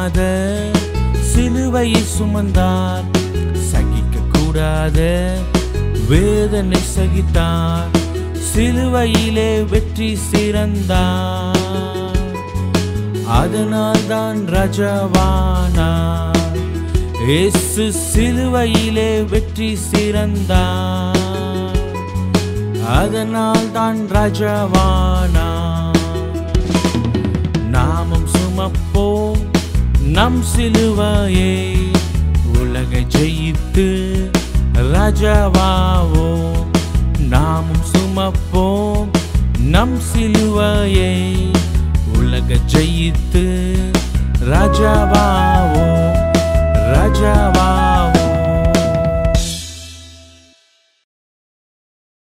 கூடாத சிலுவையை சுமந்தார், சகிக்க கூடாத வேதனை சகித்தார், சிலுவையிலே வெற்றி சிறந்தார். அதனால் தான் ராஜாவானார், இயேசு சிலுவையிலே வெற்றி சிறந்தார். அதனால் தான் ராஜாவானார். நாமும் சுமப்போம் நம் சிலுவையை, உலகை ஜெயித்து ராஜாவாவோம். நாமும் சுமப்போம் நம் சிலுவையை, உலகை ஜெயித்து ராஜாவாவோம். ராஜாவா